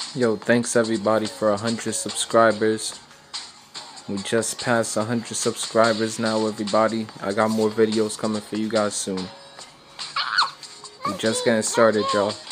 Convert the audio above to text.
Yo, thanks everybody for 100 subscribers. We just passed 100 subscribers now, everybody. I got more videos coming for you guys soon. We just getting started, y'all.